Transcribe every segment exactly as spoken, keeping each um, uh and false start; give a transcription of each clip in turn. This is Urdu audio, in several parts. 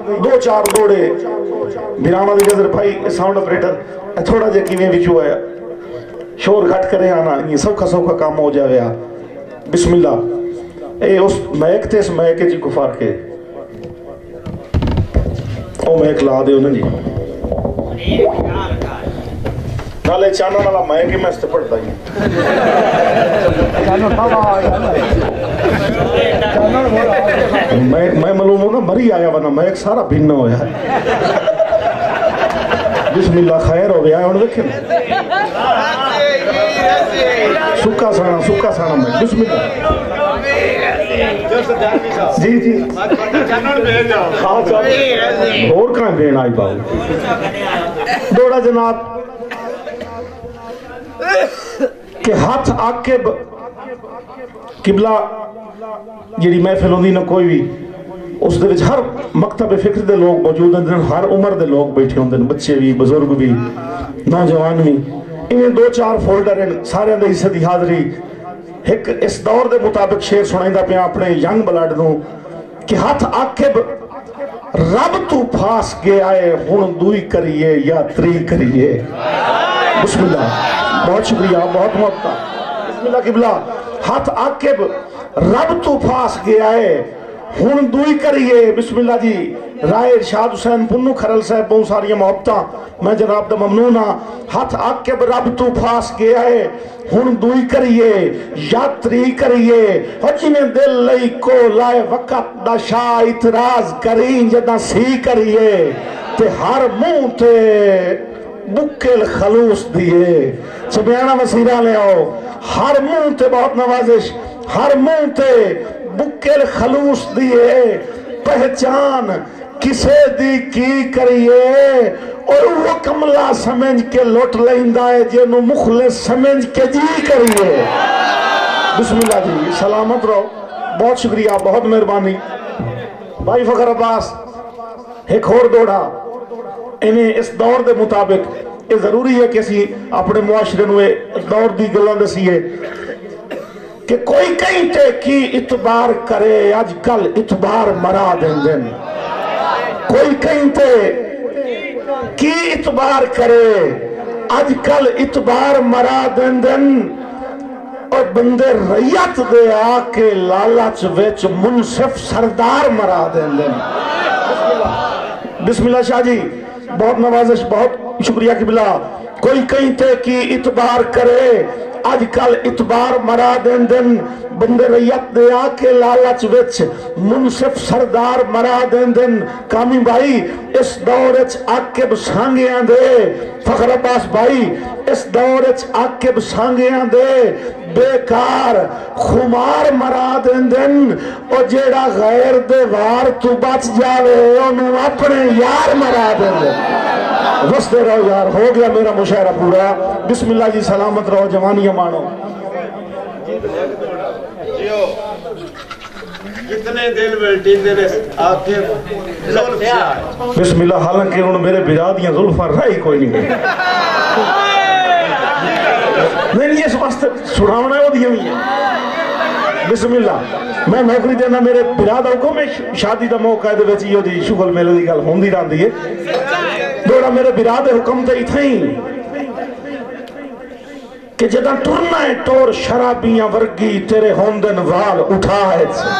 دو چار دوڑے بیرانا دی نظر پائی ساؤنڈ اپریٹر تھوڑا جے کیویں وچوں آیا شور گھٹ کرے آنا یہ سوکھا سوکھا کام ہو جاوے آ بسم اللہ اے اس میک تے اس میک جی کفار کے او میک لا دے انہیں جی نالے چانا نالا میک ہی میں اس تے پڑھتا ہی میں معلوم ہوں نا مری آیا ورنہ میک سارا بھننا ہویا ہے بسم اللہ خیر ہو گیا ہے انہوں دیکھیں سکا سانا سکا سانا میں بسم اللہ جی جی اور کہاں بین آئی باؤ دوڑا جناب کہ ہاتھ آکب قبلہ جیڑی محفل ہوندی نہ کوئی بھی اس دے وچ ہر مکتب فکر دے لوگ موجود ہیں ہر عمر دے لوگ بیٹھے ہوندے ہیں بچے بھی بزرگ بھی نوجوان بھی انہیں دو چار فولڈر ہیں سارے دے حصے دی حاضری ایک اس دور دے مطابق شعر سنائیں دا پہ اپنے ینگ بلڈ دوں کہ ہاتھ آکب رب تو پھاس کے آئے ہن دوئی کریے یا تری کریے بسم اللہ بہت شکریہ بہت محبتہ بسم اللہ قبلہ ہاتھ آکب رب تو پھاس کے آئے ہن دوئی کریے بسم اللہ جی رائے ارشاد حسین پنو کھرل صاحب بہت ساری محبتہ میں جناب دا ممنونہ ہاتھ آکب رب تو پھاس کے آئے ہن دوئی کریے یاتری کریے ہچنے دل لئی کو لائے وقت دا شاہ اتراز کریں جدہ سی کریے تے ہر منہ تے بکل خلوص دیئے چبیانہ وسیرہ لے آؤ ہر منہ تے بہت نوازش ہر منہ تے بکل خلوص دیئے پہچان کسے دی کی کریے اور وہ کملہ سمجھ کے لوٹ لیندہ ہے جنہوں مخلص سمجھ کے جی کریے بسم اللہ جی سلامت رہو بہت شکریہ بہت مہربانی بھائی فخر عباس ایک اور دوڑا انہیں اس دور دے مطابق یہ ضروری ہے کہ اسی اپنے معاشرے نوے دور دی گلہ دسیے کہ کوئی کہیں تے کی اتبار کرے آج کل اتبار مرا دیں دن کوئی کہیں تے کی اتبار کرے آج کل اتبار مرا دیں دن اور بندے ریت دے آکے لالچ ویچ منصف سردار مرا دیں دن بسم اللہ شاہ جی بہت نوازش بہت شکریہ قبلہ کوئی کہیں تے کی اتبار کرے آج کل اتبار مرا دیں دن بندے ریت دے آکے لالچ وچ منصف سردار مرا دیں دن کامی بھائی اس دورچ آکے بسانگیاں دے فخر عباس بھائی اس دورچ آکے بسانگیاں دے بیکار خمار مرا دیں دن اور جیڑا غیر دے وار تو بچ جاوے انہوں اپنے یار مرا دیں دن رستے رہو یار ہو گیا میرا مشاعرہ پورا بسم اللہ جی سلامت رہو جوانی مانو کتنے دل بیٹی دے آخر بسم اللہ حالانکہ انہوں میرے برادیاں ظلفہ رائی کوئی نہیں گئی نہیں نہیں اس واسطے سڑھاونا ہے وہ دیا ہوئی ہے بسم اللہ میں نوکری دینا میرے برادہ کو میں شادی دا موقع دے ویچی ہو دی شغل میلے دی گل ہوندی ران دی ہے دوڑا میرے برادے حکم تے اتھائیں کہ جدہ ٹرنا ہے ٹور شرابیاں ورگی تیرے ہوندن وال اٹھائے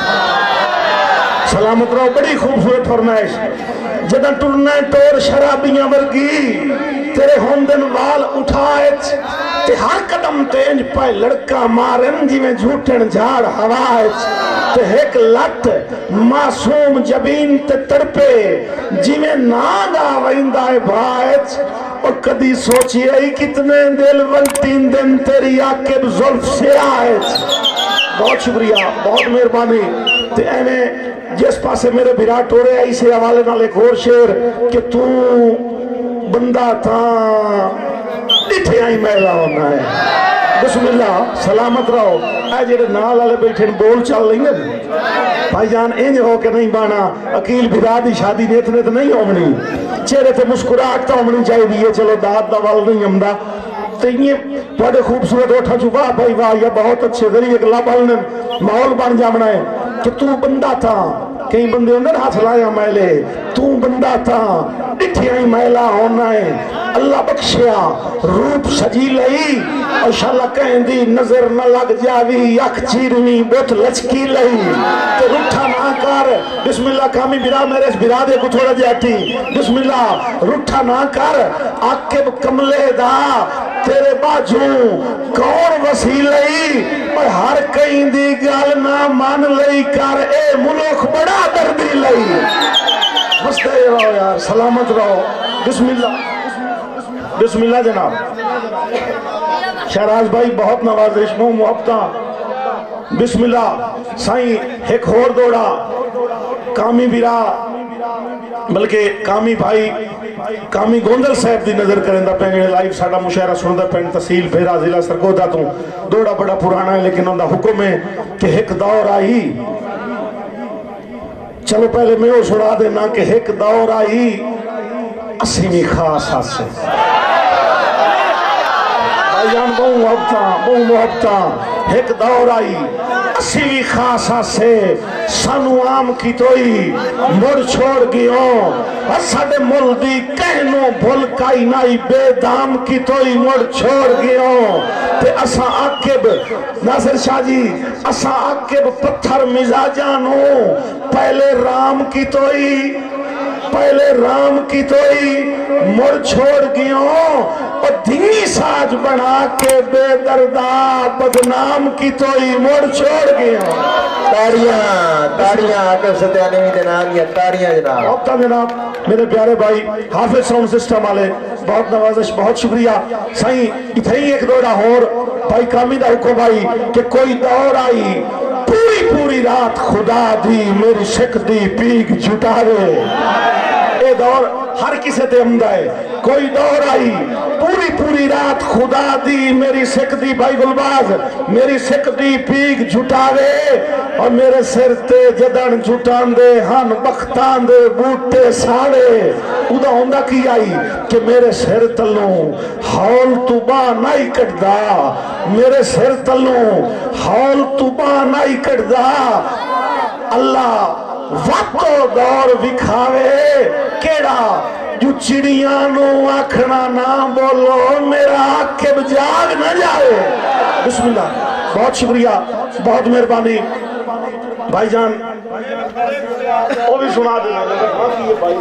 سلامت رہو بڑی خوبصورت فرمائش جدہ ٹرنا ہے ٹور شرابیاں ورگی تیرے ہوندن وال اٹھائے تے ہر قدم تینج پائے لڑکا مارن جی میں جھوٹن جھاڑ ہوائے تے ایک لٹ معصوم جبین تے تڑپے جی میں ناگا ویندائے بھائے اور کدی سوچی آئی کتنے دل ونٹین دن تیری آکب ظلف سے آئے بہت شکریہ بہت مہربانی تے اینے جس پاسے میرے بھرا ٹورے آئی سے حوالے نال ایک اور شیر کہ تو بندہ تھا ڈٹھے آئی میلا ہونا ہے بسم اللہ سلامت رہو اے جیڑے نال آلے بیٹھے بول چل لیں گے بھائی جان انج ہو کے نہیں بانا اکیل بھرا دی شادی نیتنے تو نہیں ہومنی چہرے تے مسکراہٹ تو ہومنی چاہیے دیئے چلو داد دا وال نہیں ہمدا تو یہ بڑے خوبصورت اٹھا چھو واہ بھائی واہ یہ بہت اچھے ذریعے ایک لابالن ماحول بن جامنا ہے کہ تو بندہ تھا کہ کئی بندے ہوندے ہاتھ لایا میلے تو بندہ تا ڈٹھیاں ہی میلا ہونا ہے اللہ بخشیا روپ سجی لئی اور شاءاللہ کہیں دی نظر نہ لگ جاوی یک چیرنی بہت لچکی لئی تو رٹھا نہ کر بسم اللہ کامی برا میرے اس برا دے کو تھوڑا جاتی بسم اللہ رٹھا نہ کر عاقب کملے دا تیرے باجوں کون وسیلئی اور ہر کہیں دی گال نہ مان لئی کر اے ملوک بڑا دردی لئی بس دے رہو یار سلامت رہو بسم اللہ بسم اللہ جناب شہراز بھائی بہت نوازش مو محبتہ بسم اللہ سائیں ایک اور دوڑا کامی بیرا بلکہ کامی بھائی کامی گوندل صاحب دی نظر کریں دا پہنے لائیو ساڑا مشاہرہ سندہ پہنے تحصیل بھیرا ضلع سرگودا تو دوڑا بڑا پرانا ہے لیکن اندہ حکم ہے کہ ایک دور آئی چلو پہلے میں وہ سڑا دینا کہ ایک دور آئی اسیمی خاص حاصل آئیان بہو محبتاں بہو محبتاں ایک دور آئی اسیمی خاص حاصل سانو عام کی توئی مڑ چھوڑ گیوں اور ساڑے ملدی کہنوں بھول کائی نائی بے دام کی توئی مڑ چھوڑ گیوں تے اساں آکب ناصر شاہ جی اساں آکب پتھر مزاجانوں پہلے رام کی توئی پہلے رام کی توئی مڑ چھوڑ گیوں اور دینی ساج بنا کے بے دردہ بدنام کی توئی مڑ چھوڑ گیوں تاڑیاں تاڑیاں آکر ستیانی میں دنام یا تاڑیاں جناب آپ جناب میرے پیارے بھائی حافظ ساؤنڈ سسٹم والے بہت نوازش بہت شکریہ سائیں اتھائی ایک دوڑا ہور بھائی کامی دا حکم بھائی کہ کوئی دور آئی پوری پوری رات خدا دی میری شک دی پیگ جھٹاوے اے دور ہر کسے تے امدہ ہے کوئی دور آئی پوری پوری رات خدا دی میری سکھ دی بھائی گلباز میری سکھ دی پیگ جھٹاوے اور میرے سر تے جدن جھٹان دے ہن بختان دے بوٹے ساڑے ادا ہوندہ کی آئی کہ میرے سر تلوں حول توبہ نائی کٹ دا میرے سر تلوں حول توبہ نائی کٹ دا اللہ وقت و دور بکھاوے کیڑا جو چڑیاں نو آکھنا نہ بولو میرا عاقب جاگ نہ جائے بسم اللہ بہت شکریہ بہت مہربانی بھائی جان وہ بھی سنا دینا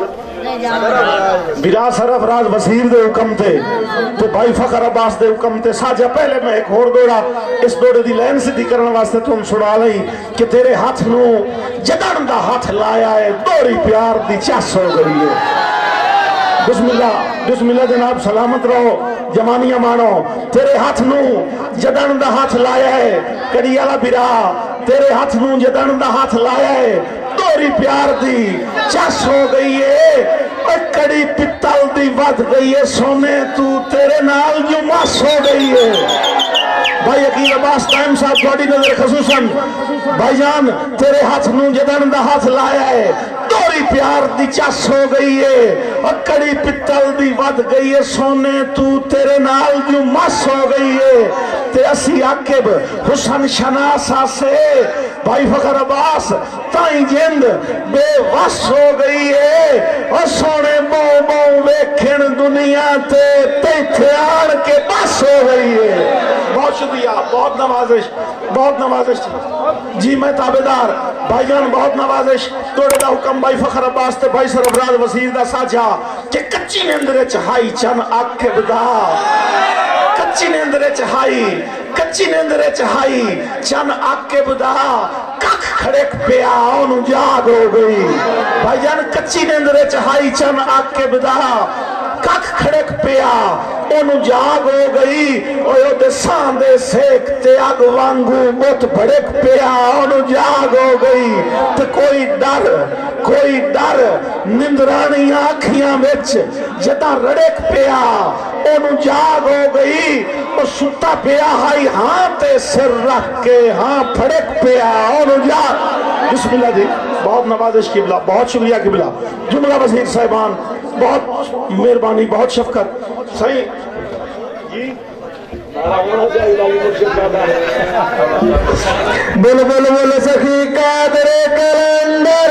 بلا صرف راز وزیر دے حکم تے تو بھائی فخر عباس دے حکم تے ساجہ پہلے میں ایک اور دوڑا اس دوڑے دی لین سے دی کرنے واسطے تم سنا لئی کہ تیرے ہاتھ نو جدن دا ہاتھ لایا ہے دوری پیار دی چاس ہو گئی ہے بسم اللہ بسم اللہ جناب سلامت رہو جوانیاں مانو تیرے ہاتھ نو جدن دا ہاتھ لایا ہے کڑی والا برا تیرے ہاتھ نو جدن دا ہاتھ لایا ہے دوری پیار دی چاس ہو گئی ہے اور کڑی پتل دی ود گئی ہے سونے تو تیرے نال جو ماس ہو گئی ہے بھائی عقیل عباس ٹائم صاحب تھوڑی نظر خصوصاً بھائی جان تیرے ہاتھ نو جدن دا ہاتھ لایا ہے دوری پیار دی چاس ہو گئی ہے اور کڑی پتل دی ود گئی ہے سونے تو تیرے نال جو ماس ہو گئی ہے تے اسی عاقب حسن شناسا سے بھائی فخر عباس تائیں جند بے وس ہو گئی ہے اور سونے بو بو ویکھن دنیا تے تیتھے آن کے بس ہو گئی ہے بہت شکریہ بہت نوازش بہت نوازش جی میں تابدار بھائی جان بہت نوازش توڑے دا حکم بھائی فخر عباس تے بھائی سرفراز وزیر دا ساجا کہ کچی نیندرے چہائی چن عاقب دا کچی نیندرے چہائی کچی نیندرے چہائی چن عاقب دا ککھ کھڑک پیا انہوں جاگ ہو گئی بھائی جان کچی نیندرے چہائی چن عاقب دا ککھ کھڑک پیا انہوں جاگ ہو گئی اور یہ دے ساندے سیکتے آگ وانگو بہت بھڑک پیا انہوں جاگ ہو گئی تو کوئی ڈر کوئی ڈر نندرانی آنکھیاں بچ جدا رڑک پیا انہوں جاگ ہو گئی اور ستا پیا ہائی ہاں تے سر رکھ کے ہاں پھڑک پیا انہوں جاگ بسم اللہ دی بہت نوازش قبلہ بہت شکریہ قبلہ جملہ وزیر صاحبان بہت مہربانی بہت شفقت صحیح جی بول بول بول سخی قادر کلندر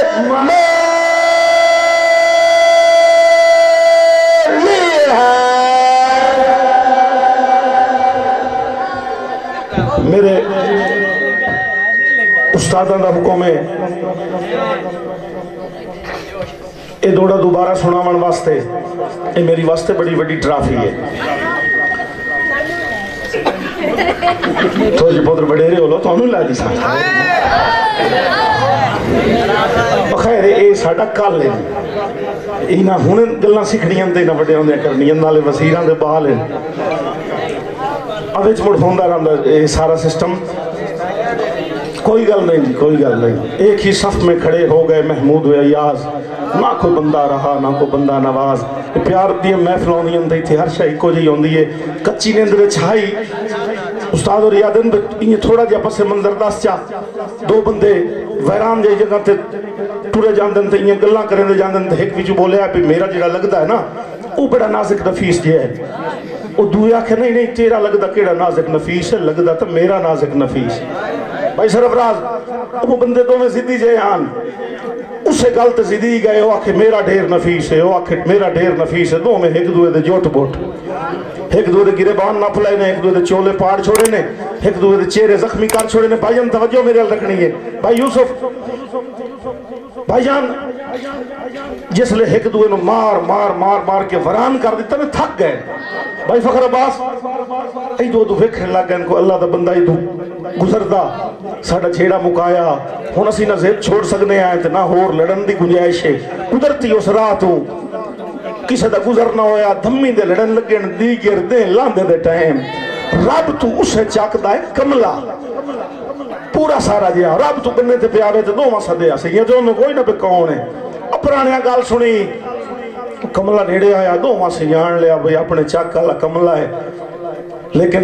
میرے استاداں دا حکم ہے اے دوڑا دوبارہ سناون واسطے اے میری واسطے بڑی بڑی ٹرافی ہے تو جی پتر بڑے رہے ہو لو تو انہوں لے دی ساتھ بخیر اے ساڑا کال ہے اینا ہونے گلنا سکھنیاں دے نہ بڑے ہوندے کرنیاں نالے وزیران دے بحال ہیں اب اچھ مڑ ہوندہ رہا اے سارا سسٹم کوئی گل نہیں جی کوئی گل نہیں ایک ہی صف میں کھڑے ہو گئے محمود و ایاز نہ کوئی بندہ رہا نہ کوئی بندہ نواز پیار دیئے محفل ہوندی اندھی تھی ہر شاہی کو جی ہوندی ہے کچی نیندرے چھائی استاد اور یادن یہ تھوڑا جا پس منظر داس چاہ دو بندے ویران جائے جگہ تے ٹورے جاندن تے یہ گلہ کریں دے جاندن تے ایک بھی جو بولے ہے پہ میرا جڑا لگتا ہے نا وہ بڑا نازک نفیس جے ہے وہ دویا کہ نہیں نہیں تیرا لگتا کیڑا نازک نفیس ہے لگتا تو میرا نازک نفیس بھائی سرفراز وہ بندے دو میں زدی جائے آن اسے گلت زدی گئے وہ آکھے میرا ڈھیر نفیس ہے وہ آکھے میرا ڈھیر نفیس ہے دو میں ایک دوے دے جوٹ بوٹ ایک دوے دے گرے بان نہ پلائے نے ایک دوے دے چولے پاڑ چھوڑے نے ایک دوے دے چہرے زخمی کار چھوڑے نے بھائی جان توجہ میرے حل رکھنی ہے بھائی یوسف بھائی جان جس لے ایک دوے نو مار مار مار مار کے وران کر دیتا میں تھک گئے بھائی فخر عباس ای دو دو فکر اللہ کہ ان کو اللہ دا بندہ ای دو گزردہ ساڑھا چھیڑا مکایا ہون اسی نہ زید چھوڑ سکنے آئے تھے نہ ہور لڑن دی گنجائش ہے قدرتی اس رات ہوں کسے دا گزر نہ ہویا دھمی دے لڑن لگن دی گر دے لاندے دے ٹائم رب تو اسے چاک دائے کملا پورا سارا جیا رب تو بننے تے پیاوے تے دو مسا دیا سے یہ جو میں کوئی نہ پہ کون ہے اپرانیا گال سنی کملا نیڑے آیا دو ماں سے جان لیا بھئی اپنے چاک کالا کملا ہے لیکن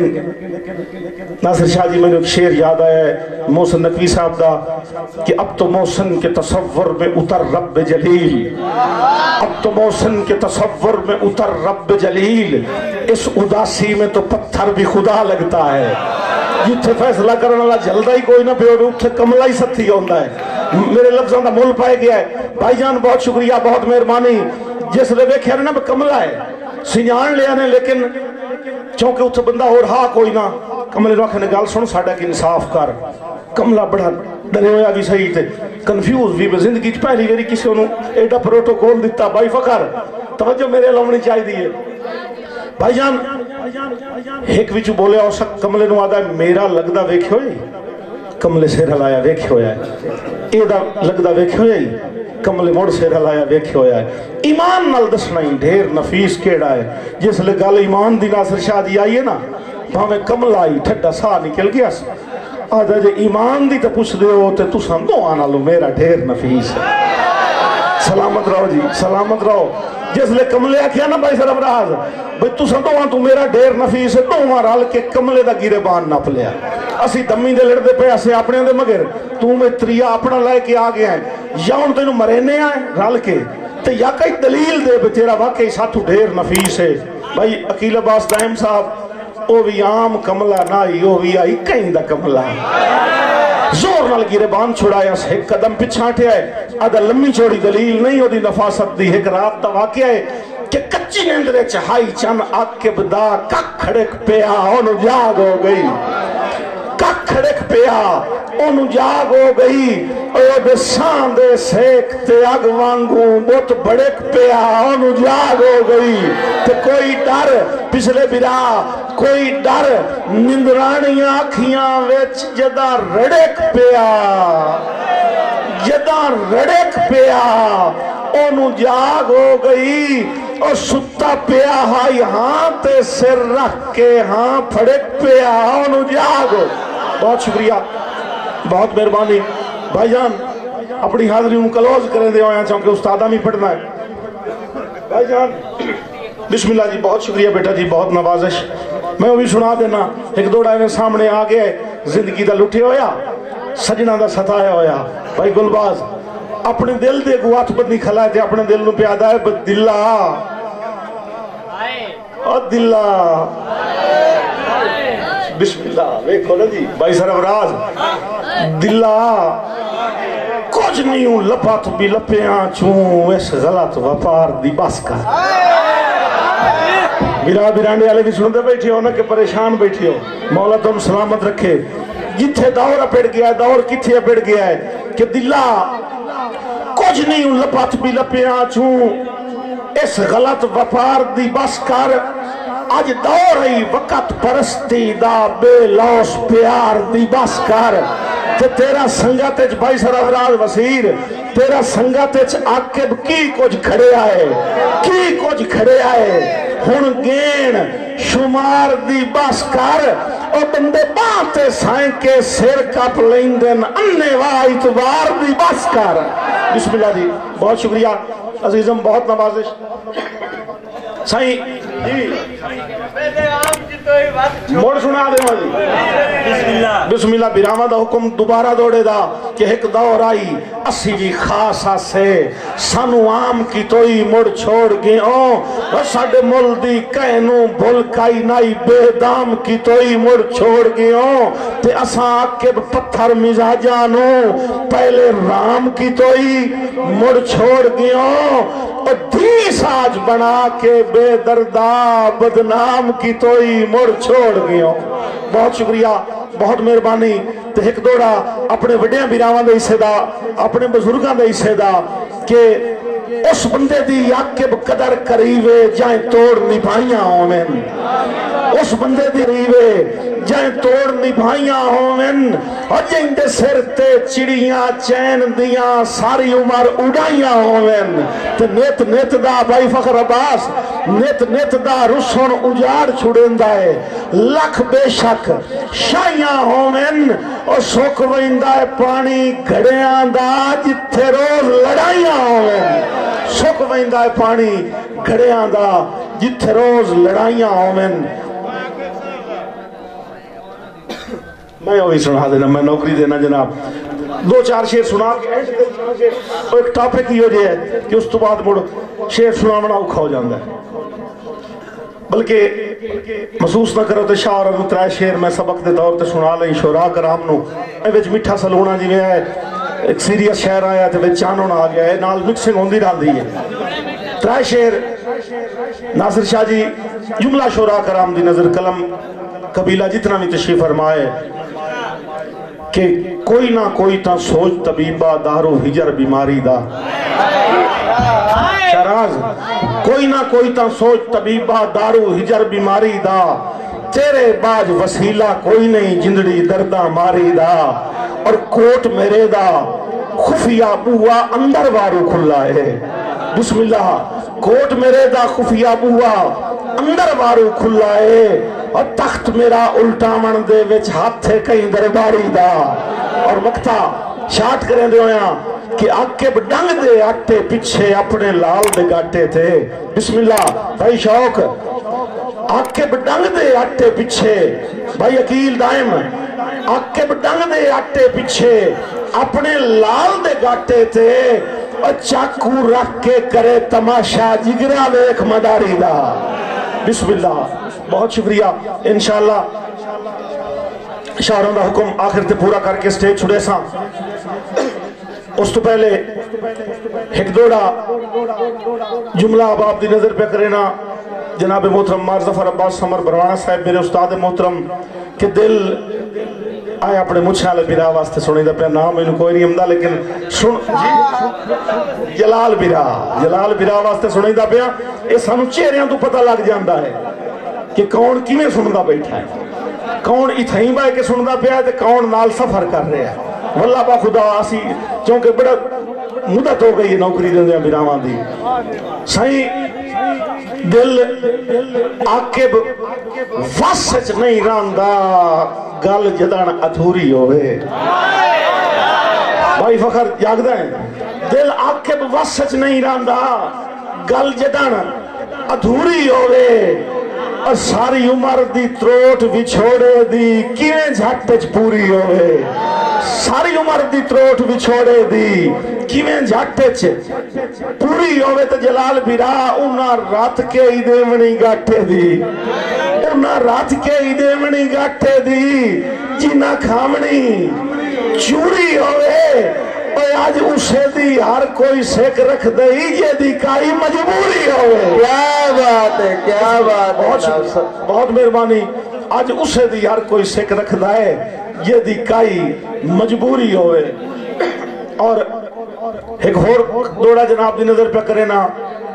ناصر شاہ جی میں نے ایک شعر یاد آیا ہے محسن نقوی صاحب دا کہ اب تو محسن کے تصور میں اتر رب جلیل اب تو محسن کے تصور میں اتر رب جلیل اس اداسی میں تو پتھر بھی خدا لگتا ہے جتھے فیصلہ کرنا اللہ جلدہ ہی کوئی نہ پہ ہوئے اتھے کملہ ہی ستھی ہوندہ ہے میرے لفظوں دا مول پائے گیا ہے بھائی جان بہت شکریہ بہت مہربانی جس لے بیکھے رہنا میں کملہ ہے سنیان لے آنے لیکن چونکہ اتھے بندہ ہو رہا کوئی نہ کملے نوکھے نے گال سن ساڑھا کی انصاف کر کملہ بڑھا ڈرے ہویا بھی صحیح تھے کنفیوز بھی زندگی پہلی ویری کسی انہوں ایڈا پروٹوکول دیتا بھائی فخر توجہ میرے لومنی چاہی دیئے بھائی جان ایک وچو بولے ہو سک کملے نو آدھا ہے میرا لگدہ ویکھ ہوئی کملے سیر ہلایا ویکھ ہویا ہے ایدہ لگدہ ویکھ ہوئی کملے موڑ سیر ہلایا ویکھ ہویا ہے ایمان نال دسنا ہی ڈھیر نفیس کیڑا ہے جس لے گال ایمان دی ناصر شاہ دی آئیے نا بھامے کمل آئی ٹھڈا سا نکل گیا آدھا جے ایمان دی تا پوچھ دے ہوتے تو سندو آنا لو میرا ڈھیر نفیس ہے سلامت رہو جی سلامت رہو جس لے کملے آکھیا نا بھائی سرفراز بھئی تو سندو آن تو میرا ڈھیر نفیس ہے دو مارال کے کملے دا گیرے بان نہ پلیا اسی دمی دے لڑ دے پہ اسے اپنے دے مگر تو میں تریا اپنا لائے کے آگے ہیں یا ان تینوں مرینے آئے رال کے تو یا کئی دلیل دے بے تیرا واقعی ساتھو ڈھیر نفیس ہے بھائی عقیل عباس دائم صاحب او بھی عام کملہ نائی او بھی آئی کہیں دا کملہ زور نال گیرے بان چھوڑایا سے ایک قدم پچھانٹے آئے آدھا لمبی چوڑی دلیل نہیں ہو دی نفاست دی ایک رات دا واقعہ ہے کہ کچی نیندرے چہائی چن آگ کے بدا کک کھڑک پیا انہوں جاگ ہو گئی کک کھڑک پیا انہوں جاگ ہو گئی او دے ساندے سیکتے اگ وانگوں بہت بڑک پیا انہوں جاگ ہو گئی تو کوئی ڈر پچھلے برا کوئی ڈر نندرانیاں آکھیاں ویچ جدہ رڑک پیا جدہ رڑک پیا انہوں جاگ ہو گئی اور ستا پیا ہائی ہاں تے سر رکھ کے ہاں پھڑک پیا انہوں جاگ ہو بہت شکریہ بہت مہربانی بھائی جان اپنی حاضری ان کلوز کریں دے ہویا چاہوں کہ استادہ میں پڑھنا ہے بھائی جان بسم اللہ جی بہت شکریہ بیٹا جی بہت نوازش میں بھی سنا دینا ایک دو ڈائنے سامنے آگے زندگی دا لٹھے ہویا سجنہ دا ستایا ہویا بھائی گلباز اپنے دل دے گوات بدنی کھلائے تھے اپنے دل نو پیادہ ہے بد دلہ او دلہ بسم اللہ ویکھو نا جی بھائی سرفراز دلا کچھ نہیں ہوں لپت بھی لپیاں چوں اس غلط وپار دی بس کر میرا بیرانڈے والے بھی سنتے بیٹھے ہو نا کہ پریشان بیٹھے ہو مولا تم سلامت رکھے جتھے دور پڑ گیا ہے دور کتھے پڑ گیا ہے کہ دلا کچھ نہیں ہوں لپت بھی لپیاں چوں اس غلط وپار دی بس کر آج دور ہی وقت پرستی دا بے لوس پیار دی بس کر تے تیرا سنگت اچ بھائی سرفراز وسیر تیرا سنگت اچ عاقب کی کچھ کھڑے آئے کی کچھ کھڑے آئے ہن گین شمار دی بس کر اور بندے باتے سائیں کے سیر کپ لیندن اننے وائی اتوار دی بس کر بسم اللہ جی بہت شکریہ عزیزم بہت نوازش سائیں جی موڑ سنا دے مجھے بسم اللہ بسم اللہ بیراما دا حکم دوبارہ دوڑے دا کہ ایک دور آئی اسی بھی خاص آسے سانو عام کی توئی مڑ چھوڑ گئے ہوں ساڑے مل دی کہنوں بھول کائی نائی بے دام کی توئی مڑ چھوڑ گئے ہوں تے اساں آکے پتھر مزاجانوں پہلے رام کی توئی مڑ چھوڑ گئے ہوں اور دھی ساج بنا کے بے دردہ بدنام کی توئی مڑ چھوڑ گیا بہت شکریہ بہت مہربانی تے ایک دوڑا اپنے وڈیاں بیراواں دے حصے دا اپنے بزرگاں دے حصے دا کہ اس بندے دی عاقب قدر کریوے جائیں توڑ نبھائیاں ہومن اس بندے دی ریوے جائیں توڑ نبھائیاں ہومن اور جائیں دے سر تے چڑیاں چین دیاں ساری عمر اڑائیاں ہومن تے نیت نیت دا بھائی فخر عباس نیت نیت دا رسن اجاڑ چھڑیں دائے لکھ بے شک شائیاں ہومن اور سوک ویندہ پانی گھڑیاں دا جتھے روز لڑائیاں ہومن سوک ویندہ پانی گھڑیاں دا جتھے روز لڑائیاں ہومن میں وہی سنا دینا میں نوکری دینا جناب دو چار شیر سنا کے ایک ٹاپک ہی ہو جائے کہ اس تو بعد مڑ شیر سنا منا اوکھا ہو جاندہ ہے بلکہ محسوس نہ کرو تے شاہ اور اترائے شیر میں سبق دے دور تے سنا لیں شورا کرام نو میں وچ مٹھا سلونا جی میں ہے ایک سیریس شہر آیا تے وچ چانون آ گیا ہے نال مکسنگ ہوندی ڈال دی ہے ترائے شیر ناصر شاہ جی جملہ شورا کرام دی نظر قلم قبیلہ جتنا بھی تشریف فرمائے کہ کوئی نہ کوئی تا سوچ طبیبہ دارو ہجر بیماری دا شہراز کوئی نہ کوئی تا سوچ طبیبہ دارو ہجر بیماری دا تیرے باج وسیلہ کوئی نہیں جندڑی دردہ ماری دا اور کوٹ میرے دا خفیہ بوا اندر وارو کھلا ہے بسم اللہ کوٹ میرے دا خفیہ بوا اندر وارو کھلا ہے اور تخت میرا الٹا من دے وچ ہاتھ تھے کہیں درباری دا اور وقتا شاٹ کریں دے ہویا کہ آکے ڈنگ دے آٹے پچھے اپنے لال دے گاٹے تھے بسم اللہ بھائی شوق آکے ڈنگ دے آٹے پچھے بھائی عقیل دائم آکے ڈنگ دے آٹے پچھے اپنے لال دے گاٹے تھے اور چاکو رکھ کے کرے تماشا جگرہ دے ایک مداری دا بسم اللہ بہت شکریہ انشاءاللہ شاہروں دا حکم آخر تے پورا کر کے سٹیج چھڑے ساں اس تو پہلے ایک دوڑا جملہ عباب دی نظر پہ کرینا جناب محترم مار ظفر عباس سمر بروانہ صاحب میرے استاد محترم کہ دل آئے اپنے مجھے آلے بیرا واسطے سنی دا پہ نام انہوں کوئی نہیں امدہ لیکن سن جلال بیرا جلال بیرا واسطے سنی دا پہ اس ہم چہریاں تو پتہ لگ جاندہ ہے کہ کون کیویں سندا بیٹھا ہے کون اتھائیں بائے کے سندا پہ ہے کون نال سفر کر رہے ہیں واللہ با خدا آسی چونکہ بڑا مدت ہو گئی نوکری دیں دیں بیرامان دی سائیں دل آکب واسچ نہیں راندہ گل جدان ادھوری ہوئے بھائی فخر یاد دیں دل آکب واسچ نہیں راندہ گل جدان ادھوری ہوئے اور ساری عمر دی تروٹ وچھوڑے دی کیویں جھٹ وچ پوری ہوئے ساری عمر دی تروٹ وچھوڑے دی کیویں جھٹ وچ پوری ہوئے تو جلال بیرا انہاں رات کے ہی دیونی گاٹھے دی انہاں رات کے ہی دیونی گاٹھے دی جنہ کھامنی چوری ہوئے اور آج اسے دی ہر کوئی سیک رکھ دئی یہ دی کائی مجبوری ہوئے کیا بات ہے کیا بات ہے بہت مہربانی آج اسے دی ہر کوئی سیک رکھ دائے یہ دی کائی مجبوری ہوئے اور ایک اور دوڑا جناب دی نظر پہ کرے نا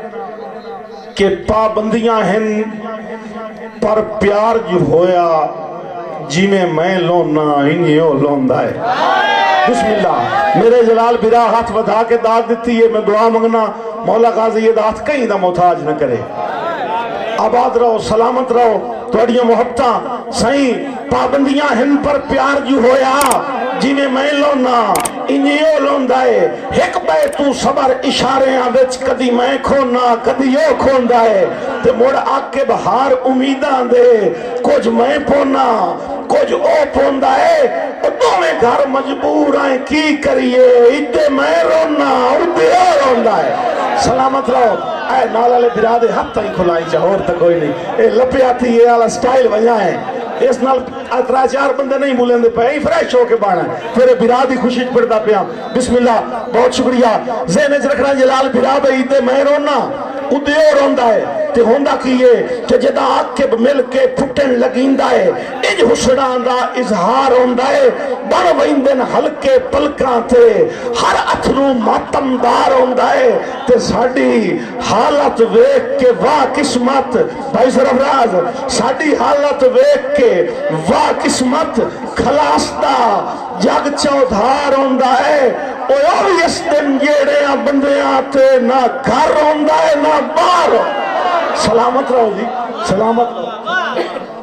کہ پابندیاں ہیں پر پیار جو ہویا جی میں میں لونا انہی ہو لوندا ہے بسم اللہ میرے جلال برا ہاتھ بدھا کے داد دیتی ہے میں دعا منگنا مولا غازی یہ داد کہیں دا محتاج نہ کرے آباد رہو سلامت رہو توڑیاں محبتاں سائیں پابندیاں ہن پر پیار جو ہویا جی میں میں لونا انہیوں لوندائے ایک بے تو صبر اشارے آوچ کدی میں کھونا کدی یو کھوندائے تے موڑ آگ کے بہار امیدان دے کچھ میں پونا کچھ او پوندائے اور دو میں گھر مجبور آئیں کی کریے ادھے میں رونا ادھے او روندائے سلامت رہو اے نالا لے برادے ہاتھ تائیں کھلائی چاہو اور تک کوئی نہیں اے لپے آتی یہ آلہ سٹائل بجائیں اس نال اترا چار بندے نہیں بولیں دے پہ ہی فریش ہو کے بانا ہے پھر برادی خوشی پڑتا پہ بسم اللہ بہت شکریہ ذہن چ رکھنا جلال برادے ایدے میں رونا ادھے اور ہوندہ ہے تے ہوندہ کیے کہ جدا آکب مل کے پھٹن لگیندہ ہے اج حسنان دا اظہار ہوندہ ہے بڑھ ویندن ہلکے پلکاں تے ہر اتھرو ماتمدار ہوندہ ہے تے ساڑی حالت ویک کے واہ قسمت بھائی سرفراز ساڑی حالت ویک کے واہ قسمت کھلاستا جگ چودھار ہوندہ ہے اور اس دن جیڑے بندے آتے نہ گھر ہوندہ ہے نہ بار سلامت رہو جی سلامت رہو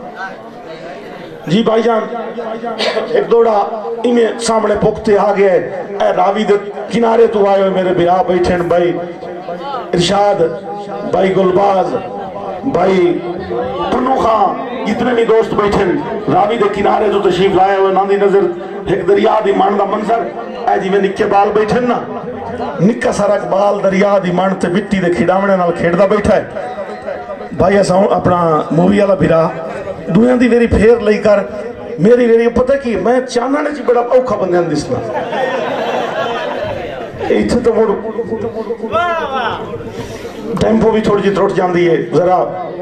جی بھائی جان ایک دوڑا انہیں سامنے پوکتے آگئے اے راوی دے کنارے تو آئے ہوئے میرے بیاہ بیٹھیں بھائی ارشاد بھائی گلباز بھائی پنو خان جتنے بھی دوست بیٹھیں راوی دے کنارے تو تشریف لائے ہوئے ناندی نظر ایک دریا دی مان دا منظر اے جی میں نکے بال بیٹھیں نا نکا سارک بال دریا دی مان تے بٹی دے کھڑامنے نال کھیڑ دا بیٹھا ہے بھائی ایسا اپنا مووی والا بھیرا دنیا دی میری پھیر لئی کر میری میری پتہ کی میں چاہنا نے جی بڑا اوکھا بندے ہیں دسنا ایتھے تو موڑ ٹیمپو بھی تھوڑی جی تروٹ جان دیئے ذرا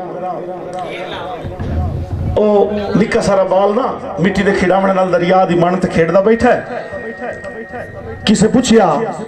او نکا سارا بال نا مٹی دے کھڑامنے نال دریا دی مان تے کھیڑ دا بیٹھا ہے کسے پوچھیا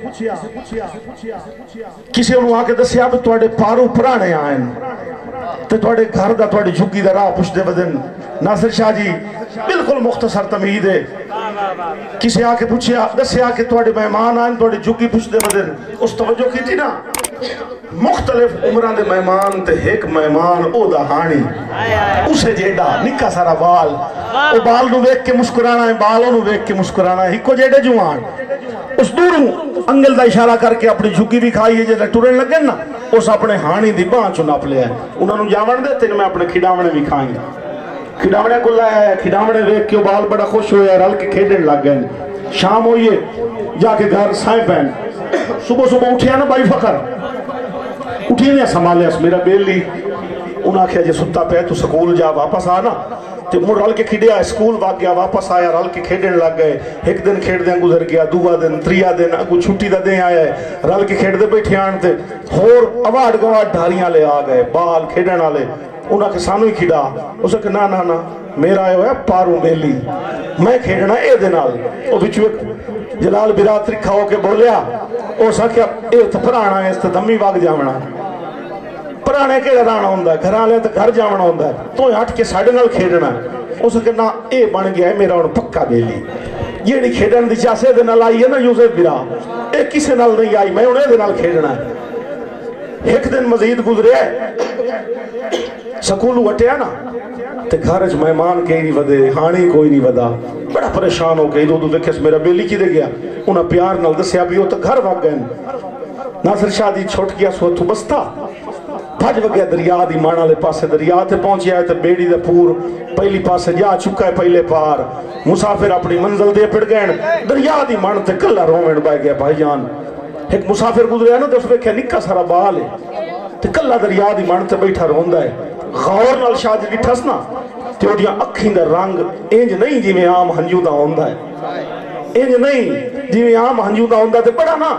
کسے انہوں آکے دسیا بھی توڑے پارو پرانے آئیں تے توڑے گھر دا توڑے جھگی دا راہ پوچھ دے بدن ناصر شاہ جی بالکل مختصر تمہید ہے کسے آکے پوچھیا دسیا کہ توڑے مہمان آئیں توڑے جھگی پوچھ دے بدن اس توجہ کی تھی نا مختلف عمران دے مہمان تے ایک مہمان او دا ہانی اسے جیڑا نکا سارا بال او بال نو ویک کے مسکرانا ہے بالوں نو ویک کے مسکرانا ہے ہکو جیڑے جوان اس دوروں انگل دا اشارہ کر کے اپنی جھکی بھی کھائی ہے جیڑے ٹورن لگے نا اس اپنے ہانی دی بان چناپ لیا ہے انہوں نے جاون دے تین میں اپنے کھڑاونے بھی کھائیں گے کھڑاونے کو لیا ہے کھڑاونے ویک کے بال بڑا خوش ہویا ہے رل کے کھیڑن لگ گئے شام ہوئیے جا کے گھر سائیں پہن صبح صبح اٹھیا نا بھائی فخر اٹھی نہیں سنبھالے اس میرا بیلی انہاں کہا جے ستا پہ تو سکول جا واپس آنا تے مڑ رل کے کھڑیا سکول واق گیا واپس آیا رل کے کھیڑن لگ گئے ایک دن کھیڑ دیں گزر گیا دوہ دن تریا دن اگو چھٹی دا دیں آیا ہے رل کے کھیڑ دے بیٹھے آنتے اور اوارڈ گوارڈ ڈھاریاں لے آ گئے بال کھیڑن آلے انہاں کے سانو ہی کھڑا اسے کہ نا نا نا میرا آئے ہوئے پارو بیلی میں کھیڑنا اے دنال او بچو ایک جلال برات رکھا ہو کے بولیا او سا کیا اے تو پرانا ہے اس تو دمی واگ جامنا پرانے کے رانا ہوندہ ہے گھر آلے تو گھر جامنا ہوندہ ہے تو ہٹ کے ساڑھے نال کھیڑنا ہے اس کے نا اے بن گیا ہے میرا انہوں پکا بیلی یہ نہیں کھیڑن دی چاسے دے نال آئی ہے نا یوسف برا اے کسے نال نہیں آئی میں انہیں دے نال کھیڑنا ہے ایک دن مزید گزرے سکولو ہٹیا نا تے گھرج مہمان کے ہی نہیں ودے ہانی کوئی نہیں ودا بڑا پریشان ہو گئی دو دو دیکھے میرا بیلی کی دے گیا انہاں پیار نال دسیا بھی ہو تو گھر واگ گئے ناصر شاہ دی چھوٹ گیا سو تو بستا بھج وگیا دریا دی مانا لے پاسے دریا تے پہنچیا ہے تے بیڑی دے پور پہلی پاسے جا چکا ہے پہلے پار مسافر اپنی منزل دے پڑ گئے دریا دی مان تے کلا رومن بہ گیا بھائی جان ایک مسافر گزریا نا تے اس ویکھیا نکا سارا بال ہے تے کلا دریا دی مان تے بیٹھا روندا ہے غور نال شاہ جی ڈٹھس نا تے اودیاں اکھیں دا رنگ انج نہیں جویں عام ہنجو دا ہوندا ہے انج نہیں جویں عام ہنجو دا ہوندا تے بڑا نا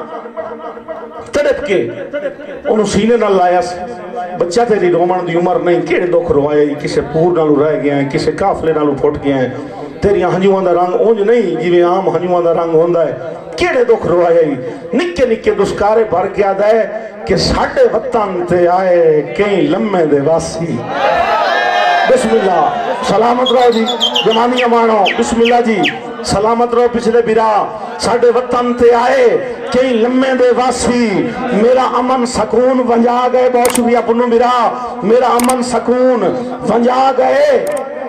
تڑپ کے انہوں سینے نہ لایا بچہ تیری رومن دی عمر نہیں کیڑے دکھ روائے کسے پور نالو رہ گیا ہیں کسے کافلے نالو پھٹ گیا ہیں تیری ہنجوان دا رنگ اونج نہیں جویں عام ہنجوان دا رنگ ہوندا ہے کیڑے دکھ روائے نکے نکے دسکارے بھر کے آدھا ہے کہ ساڑھے وطن تے آئے کئی لمحے دے واسی بسم اللہ سلامت رہو جی جمانی امانو بسم اللہ جی سلامت رہو پچھلے برا ساڑھے وطن تے آئے کئی لمحے دے واسی میرا امن سکون ونجا گئے بہت شکریہ پنو برا میرا امن سکون ونجا گئے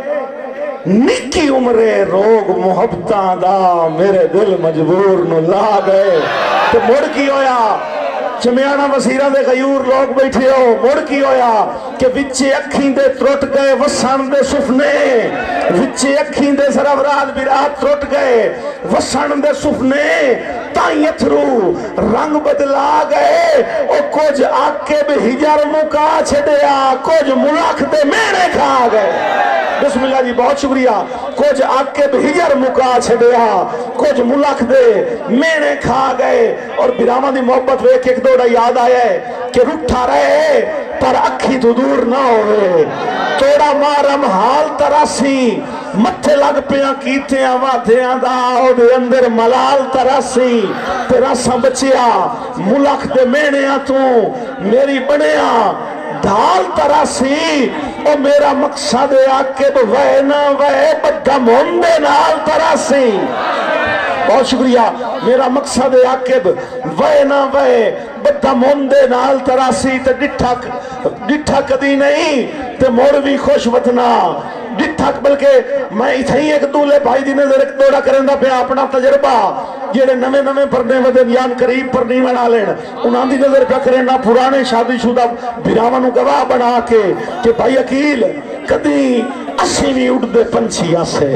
نکی عمرے روگ محبتاں دا میرے دل مجبور نو لا گئے تو مڑ کی ہویا چمیانہ وسیرہ دے غیور لوگ بیٹھے ہو مڑ کی ہویا کہ وچے اکھیں دے ترٹ گئے وسن دے سفنے وچے اکھیں دے سروراد برات ترٹ گئے وسن دے سفنے تائیں اتھرو رنگ بدلا گئے او کچھ آکے بے ہجر مکا چھڑیا کچھ ملاک دے میرے کھا گئے بسم اللہ جی بہت شکریہ کچھ آکے بے ہجر مکا چھڑیا کچھ ملاک دے میرے کھا گئے اور براما دی محبت ویک ایک دوڑا یاد آیا ہے کہ رٹھا رہے پر اکھی تو دور نہ ہوئے توڑا مارم حال تراسی متھے لگ پیاں کیتیاں وادیاں دا او دے اندر ملال تراسی تیرا سا بچیا ملک دے مینیاں تو میری بنیاں ڈھال تراسی او میرا مقصد آکب وے نہ وے بدم ہوندے نال تراسی بہت شکریہ میرا مقصد آکب وے نہ وے بدم ہوندے نال تراسی تے ڈٹھک ڈٹھک دی نہیں تے موڑوی خوش وطنا ڈٹھک بلکہ میں اتھائی ایک دولے بھائی دی نظر ایک دوڑا کرندہ پہ اپنا تجربہ جیڑے نمے نمے پرنے ودے بیان قریب پر نہیں بنا لین انہاں دی نظر پہ کرنا پرانے شادی شدہ بیراوانوں گواہ بنا کے کہ بھائی اکیل کدی اسیوی اٹھ دے پنچیا سے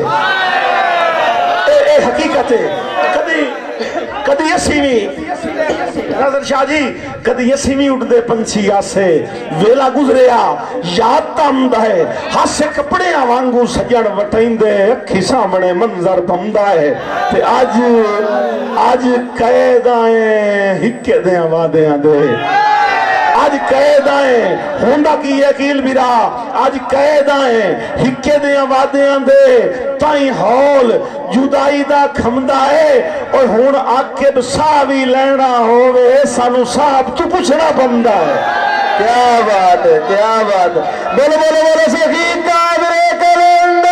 اے اے حقیقت ہے کدی کدی اسیوی نظر شاہ جی کدی اسیوی اٹھ دے پنچیا سے ویلا گزریا یاد تامد ہے ہاسے کپڑے آوانگو سجن وٹائیں دے اکھی سامنے منظر بمدہ ہے تے آج آج قید آئیں ہکے دیں وادیاں دے آج قید آئیں ہوندہ کی یقیل برا آج قید آئیں ہکے دیا وادیاں دے تائیں ہول جدائی دا کھمدہ ہے اور ہون آکے بساوی لینا ہوئے سانو صاحب تو پوچھنا بندہ ہے کیا بات ہے کیا بات ہے بولو بولو بولو سیخین قابر کلندر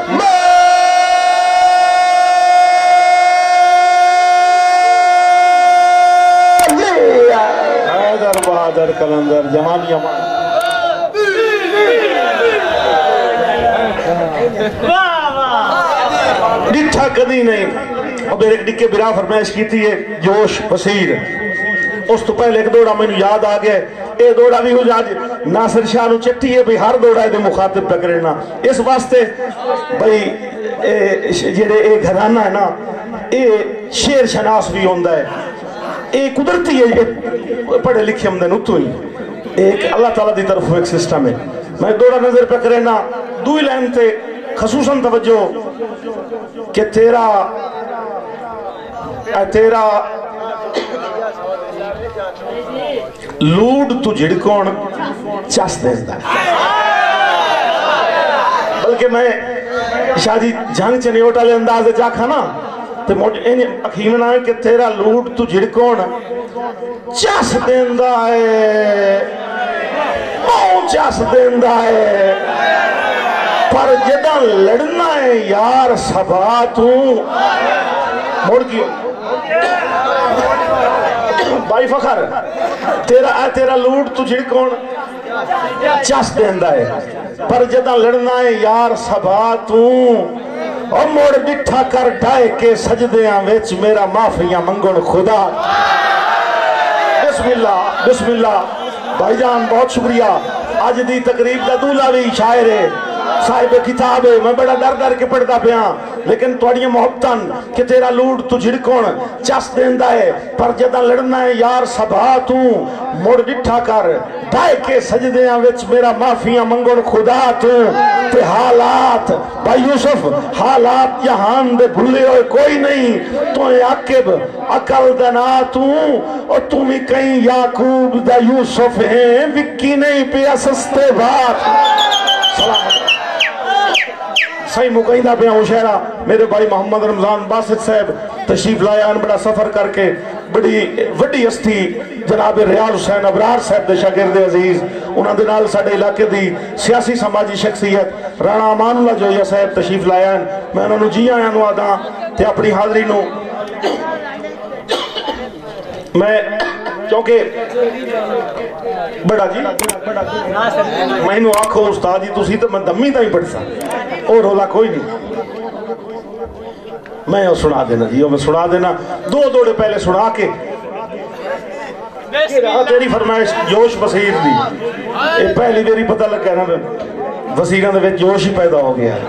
حیدر بہادر کلندر جمالی امان ڈٹھا کدی نہیں اب ایک ڈکے برا فرمائش کی تھی جوش وسیر اس تو پہلے ایک دوڑا میں یاد آگئے اے دوڑا بھی ہو جاج ناصر شاہ نو چٹی ہے بھی ہر دوڑا ہے دے مخاطب پکرنا اس واسطے بھئی جیڑے اے گھرانہ ہے نا اے شیر شناس بھی ہوندہ ہے اے قدرتی ہے پڑھے لکھے ہم دے نتو ہی ایک اللہ تعالیٰ دی طرف ایک سسٹم ہے میں دوڑا نظر پکرنا دوئی لائن تے خصوصاً توجہ کہ تیرا تیرا لوڈ تو جھڑکون چاس دیندہ ہے بلکہ میں شاہ جی جھنگ چنیوٹا لے اندازے جا کھانا تو اکھیمنا ہے کہ تیرا لوڈ تو جھڑکون چاس دیندہ ہے مون چاس دیندہ ہے پر جدہ لڑنا ہے یار سباتوں موڑ کیوں بائی فخر تیرا اے تیرا لوٹ تو جھڑکون چاس دیندہ ہے پر جدہ لڑنا ہے یار سباتوں اور موڑ بٹھا کر ڈائے کے سجدیاں ویچ میرا معافیاں منگن خدا بسم اللہ بسم اللہ بھائی جان بہت شکریہ اج دی تقریب دا دولا بھی شاعر ہے صاحب کتاب ہے میں بڑا ڈر ڈر کے پڑھتا پیا لیکن تھوڑیاں محبتاں کہ تیرا لوٹ تو جھڑکون چس دیندا ہے پر جداں لڑنا ہے یار سبھا تو مڑ ڈٹھا کر ڈھائے کے سجدیاں وچ میرا معافیاں منگن خدا تو تے حالات بھائی یوسف حالات جہان دے بھولے ہوئے کوئی نہیں تو عاقب عقل دنا تو اور تم ہی کہیں یعقوب دا یوسف ہیں وکی نہیں پیا سستے بات سلام صحیح مقیدہ پہ ہوں شہرہ میرے بھائی محمد رمضان باسط صاحب تشریف لائے ان بڑا سفر کر کے بڑی وڈی ہستی جناب ریاض حسین ابرار صاحب دے شاگرد عزیز انہاں دے نال ساڈے علاقے دی سیاسی سماجی شخصیت رانا امان اللہ جویا صاحب تشریف لائے ہیں میں انہوں نے جی آیا نو آدھا تے اپنی حاضری نو میں کیونکہ بڑا جی میں انہوں آکھو استاد جی تُسی تو میں دمی تا ہی پڑھ سا اور رولا کوئی نہیں میں وہ سنا دینا جی میں سنا دینا دو دوڑے پہلے سنا کے تیری فرمائش جوش بصیر دی یہ پہلی میری پتہ لگ گیا نا وزیران دے جوش ہی پیدا ہو گیا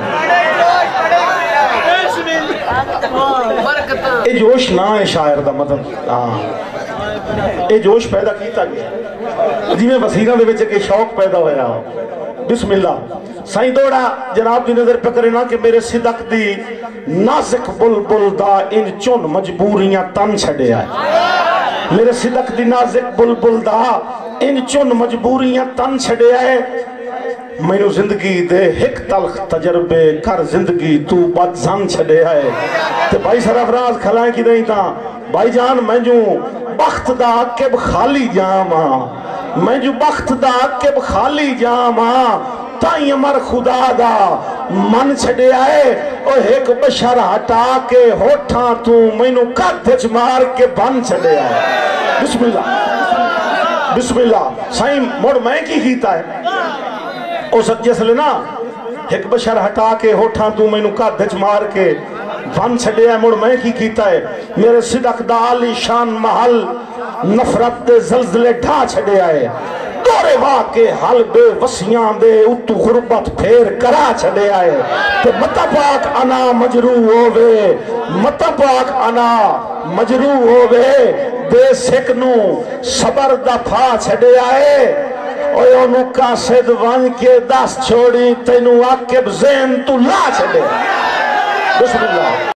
یہ جوش نہ ہے شاعر دا مطلب ہاں یہ جوش پیدا کیتا گیا جی میں وزیران دے وچ ایک شوق پیدا ہویا بسم اللہ سائیں دوڑا جناب دی نظر پکرنا کہ میرے صدق دی نازک بلبل دا ان چون مجبوریاں تن چھڑے آئے میرے صدق دی نازک بلبل دا ان چون مجبوریاں تن چھڑے آئے میں نو زندگی دے ہک تلخ تجربے کر زندگی تو بد زن چھڑے آئے تے بھائی سرفراز کھلائیں کی نہیں تھا بھائی جان میں جو بخت دا عقب خالی جاما میں جو بخت دا عقب خالی جاما تائیں امر خدا دا من چھڑے آئے اور ایک بشر ہٹا کے ہوٹھاں تو میں نو کاتھچ مار کے بن چھڑے آئے بسم اللہ بسم اللہ سائیں موڑ میں کی کیتا ہے او سچے سے لینا ایک بشر ہٹا کے ہوٹھاں تو میں نو کاتھچ مار کے بن چھڑے آئے موڑ میں کی کیتا ہے میرے صدق دا عالی شان محل نفرت دے زلزلے ڈھا چھڑے آئے دورے واقع حل بے وسیاں دے اتو غربت پھیر کرا چھڑے آئے تو متا پاک انا مجروع ہووے متا پاک انا مجروع ہووے بے سکنو صبر دا پھا چھڑے آئے اوہ انہوں کا سید ون کے دس چھوڑی تینو عاقب زین تو لا چھڑے بسم اللہ